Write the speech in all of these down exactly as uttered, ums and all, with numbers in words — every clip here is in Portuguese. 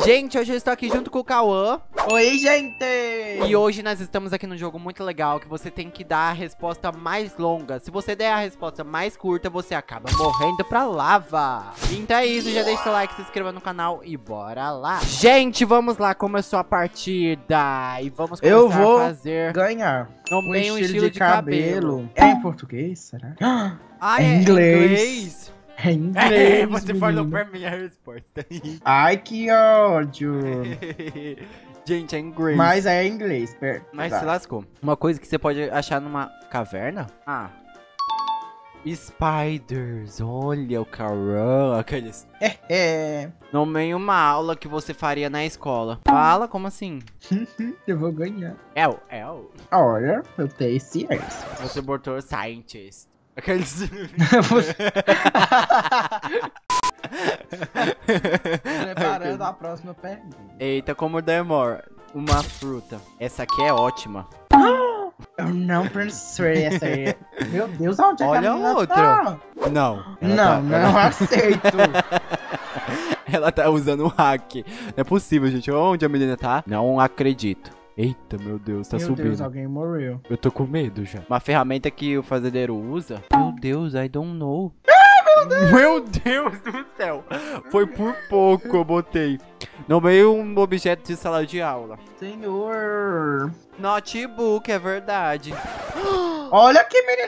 Gente, hoje eu estou aqui junto com o Cauã. Oi, gente! E hoje nós estamos aqui num jogo muito legal que você tem que dar a resposta mais longa. Se você der a resposta mais curta, você acaba morrendo pra lava. Então é isso, já deixa o like, se inscreva no canal e bora lá. Gente, vamos lá, começou a partida. E vamos começar eu vou a fazer ganhar no um meio estilo, estilo de, de cabelo. cabelo. É em português, será? Ah, é é inglês. inglês. É em inglês, Você menino. falou pra mim a resposta. Ai, que ódio. Gente, é inglês. Mas é em inglês, perto. Mas Tá. se lascou. Uma coisa que você pode achar numa caverna? Ah. Spiders. Olha o caramba. Aqueles. É. Nomeie uma aula que você faria na escola. Fala, como assim? Eu vou ganhar. É o. É o. Olha, eu tenho ciência. Você botou scientist. Aqueles. Preparando a próxima pergunta. Eita, como demora. Uma fruta. Essa aqui é ótima. Eu não pensei essa aí. Meu Deus, onde é que Olha a menina outra. tá? Não. Ela Não, tá- não ela- aceito. Ela tá usando um hack. Não é possível, gente. Onde a menina tá? Não acredito. Eita, meu Deus, tá Meu subindo. Deus, alguém morreu. Eu tô com medo já. Uma ferramenta que o fazendeiro usa. Meu Deus, I don't know. Meu Deus do céu. Foi por pouco eu botei. Nomeei um objeto de sala de aula. Senhor. Notebook, é verdade. Olha que menina.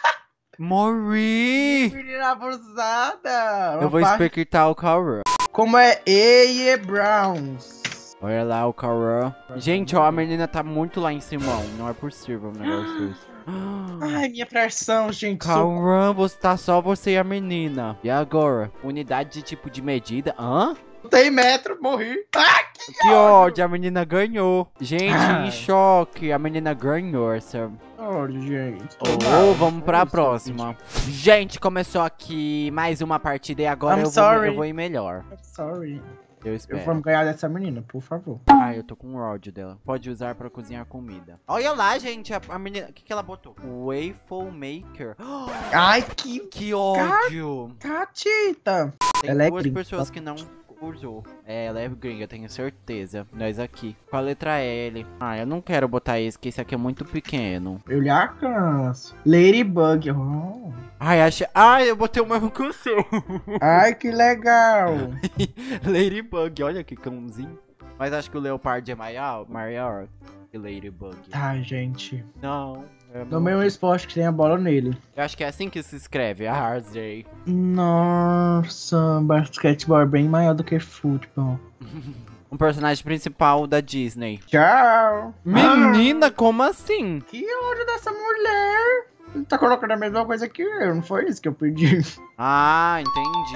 Morri. Menina abusada. Eu vou Opa. expectar o Cauã. Como é E E Browns? Olha lá o Cauã. Gente, ó, a menina tá muito lá em cima. Não é possível um negócio desse. Ai, minha pressão, gente. Cauã, você tá só você e a menina. E agora? Unidade de tipo de medida? Hã? Tem metro, morri. Ai, que, Que ódio, a menina ganhou. Gente, Ah. em choque, a menina ganhou essa. ódio, gente. Ou vamos pra próxima. Gente, começou aqui mais uma partida e agora I'm eu vou, sorry. eu vou ir melhor. Sorry. Eu Eu espero. vou ganhar dessa menina, por favor. Ai, eu tô com ódio dela. Pode usar pra cozinhar comida. Olha lá, gente, a, a menina... O que que ela botou? Waffle Maker. Ai, que Que ódio. catita. Tem Ela é duas gringa. pessoas que não usou. É, ela é gringa, tenho certeza. Nós aqui. Com a letra L. Ah, eu não quero botar esse, que esse aqui é muito pequeno. Eu lhe alcanço. Ladybug. Oh. Ai, achei... Ai, eu botei o mesmo que o seu. Ai, que legal. Ladybug, olha que cãozinho. Mas acho que o Leopard é maior, maior que Ladybug. Tá, gente. Não. É No meu esporte que tem a bola nele. Eu acho que é assim que se escreve, arrasei. Nossa, basquetebol é bem maior do que futebol. Um personagem principal da Disney. Tchau. Menina, como assim? Que ódio dessa mulher. Ele tá colocando a mesma coisa que eu, não foi isso que eu pedi. Ah, entendi.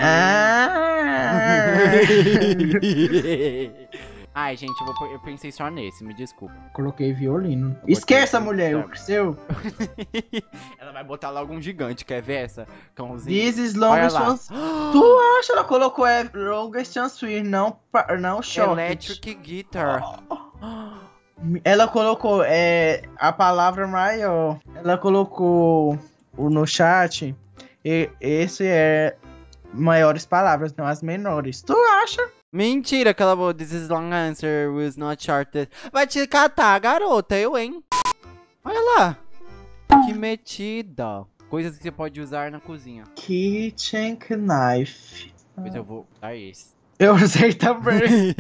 Ah. Ai, gente, eu, vou, pôr- eu pensei só nesse, me desculpa. Coloquei violino. Esqueça, aqui. mulher, Tá. o seu. Ela vai botar logo um gigante, quer ver essa? Cãozinho. This is Olha longest lá. one. Tu acha? Ela colocou é longest answer, não, pa- não short. Electric Guitar. Ela colocou é, a palavra maior. Ela colocou o- no chat. E, esse é maiores palavras, não as menores. Tu acha? Mentira que ela botou This is long answer was not shorted. Vai te catar, garota, eu, hein? Olha lá. Que metida. Coisas que você pode usar na cozinha. Kitchen knife. Pois eu vou dar esse. Eu usei também.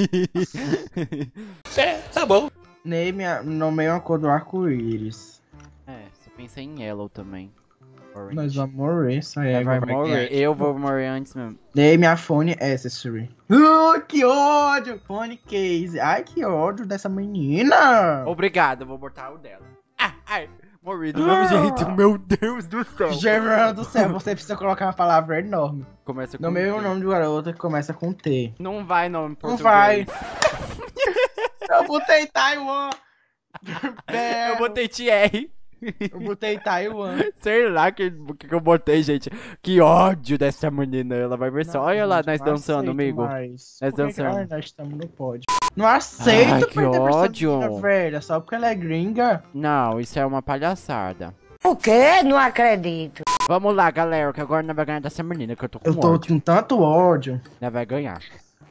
É, tá bom. Name a, nomeei uma cor do arco-íris. É, você pensa em yellow também. Orange. Nós vamos morrer, isso aí. Ela vai agora morrer. ganhar. Eu vou morrer antes mesmo. Name a phone accessory. Uh, que ódio! Phone case. Ai, que ódio dessa menina. Obrigado, eu vou botar o dela. Ah, ai, morri do mesmo jeito. Meu Deus do céu. Gerard do céu, você precisa colocar uma palavra enorme. Começa com Nomeei T. o nome de garota que começa com T. Não vai nome Não português. vai. Eu botei Taiwan. Eu botei T R. Eu botei Taiwan. Sei lá que, que que eu botei, gente. Que ódio dessa menina. Ela vai ver só. Olha lá, gente, nós não dançando, aceito amigo. mais. Nós Por que que- dançando. Ai, nós estamos no pódio. Não aceito Ai, que perder pra essa ódio. menina velha, só porque ela é gringa. Não, isso é uma palhaçada. O quê? Não acredito. Vamos lá, galera, que agora nós vai ganhar dessa menina que eu tô com Eu tô ódio. com tanto ódio. Nós vai ganhar.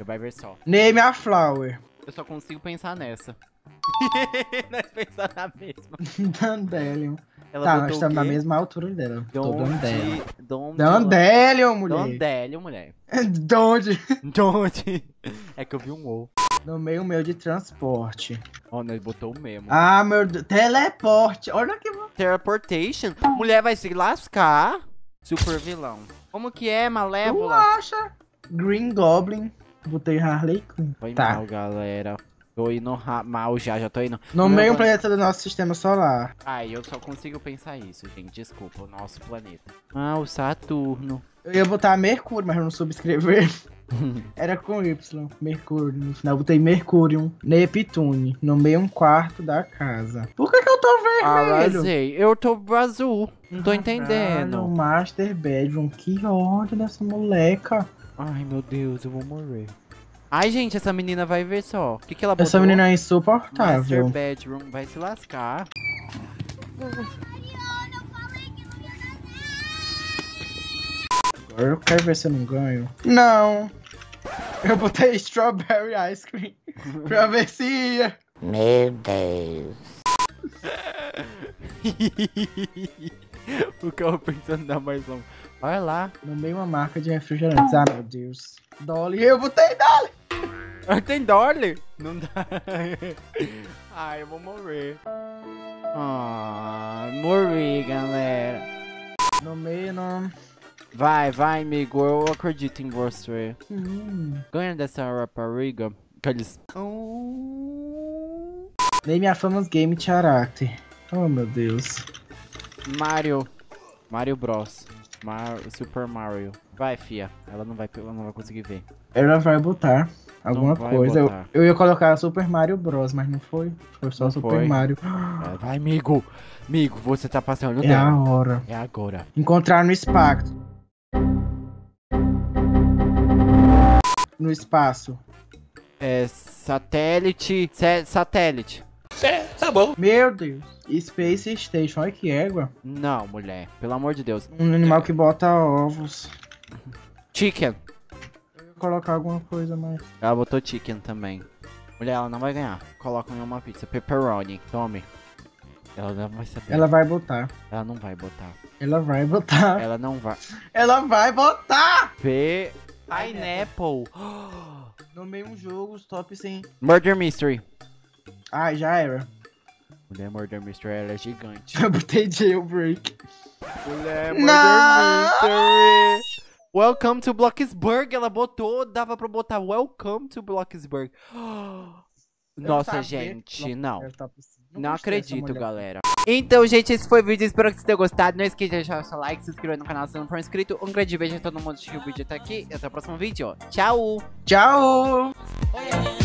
Você vai ver só. Name a flower. Eu só consigo pensar nessa. Nós pensamos na mesma. Dandelion. Ela Tá, botou nós o estamos na quê? mesma altura dela. Tô Dandelion. Donde... Dandelion, mulher. Dandelion, mulher. Donde? Donde? É que eu vi um O. No meio meu de transporte. Ó, nós botou o mesmo. Ah, meu Deus. Teleporte. Olha que... Teleportation. Mulher vai se lascar. Super vilão. Como que é, Tu Malévola? acha? Green Goblin. Botei Harley Quinn. Foi Tá. mal, galera. Tô indo ra- mal já, já tô indo. No Não, meio não- planeta do nosso sistema solar. Ai, eu só consigo pensar isso, gente. Desculpa, o nosso planeta. Ah, o Saturno. Eu ia botar Mercúrio, mas eu não soube escrever. Era com Y, Mercúrio. No final eu botei Mercúrio, Neptune, no meio um quarto da casa. Por que que eu tô vermelho? Arrasei. Eu tô azul. Não tô Caralho, entendendo. Master Bedroom, que ódio dessa moleca. Ai, meu Deus, eu vou morrer. Ai, gente, essa menina vai ver só. O que que ela botou? Essa menina é Master insuportável. Bedroom vai se lascar. Agora eu quero ver se eu não ganho. Não. Eu botei Strawberry Ice Cream pra ver se ia. Meu Deus. O carro pensando dar mais longo. Olha lá. No meio uma marca de refrigerantes. Ah, meu Deus. Dolly, eu botei Dolly. Ah, tem Dolly? Não dá. Ai, eu vou morrer. Ah, morri, galera. No meio, não. Vai, vai, amigo. Eu acredito em você. Hum. Ganha dessa rapariga. Aqueles... Name a famous game character. Oh, meu Deus. Mario. Mario Bros. Mar... Super Mario. Vai, fia. Ela não vai, ela não vai conseguir ver. Ela vai botar alguma vai coisa. Eu, botar. eu ia colocar Super Mario Bros, mas não foi. Foi só Não Super foi. Mario. É, vai, amigo. Amigo, você tá passando É a dela. hora. É agora. Encontrar no espaço. No espaço. É satélite. Sa- satélite. Meu Deus. Space Station. Olha que égua. Não, mulher. Pelo amor de Deus. Um animal que bota ovos. Chicken. Eu ia colocar alguma coisa mais. Ela botou chicken também. Mulher, ela não vai ganhar. Coloca em uma pizza. Pepperoni. Tome. Ela não vai saber. Ela vai botar. Ela não vai botar. Ela vai botar. Ela não vai. Ela vai botar! P. Pineapple. No meio um jogo, os top cem. Murder Mystery. Ah, já era. Mulher, Murder Mystery, ela é gigante. Eu botei jailbreak. Mulher, Não! Mystery. Welcome to Bloxburg. Ela botou, dava pra botar Welcome to Bloxburg. Nossa, sabia. gente, não. Era top cem. Não gostei dessa acredito, mulher. galera. Então, gente, esse foi o vídeo. Espero que vocês tenham gostado. Não esqueça de deixar o seu like, se inscrever no canal se não for inscrito. Um grande beijo a todo mundo que assistiu o vídeo até aqui. E até o próximo vídeo. Tchau! Tchau! Oi,